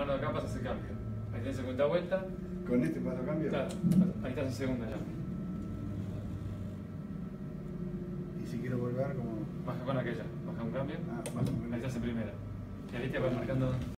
mano de acá pasas el cambio. Ahí tenés segunda vuelta. ¿Con este paso cambio? Claro, ahí estás en segunda ya. Y si quiero volver, como. Baja con aquella, baja un cambio. Ah, paso con Ahí estás en primera. Y ahí te vas marcando.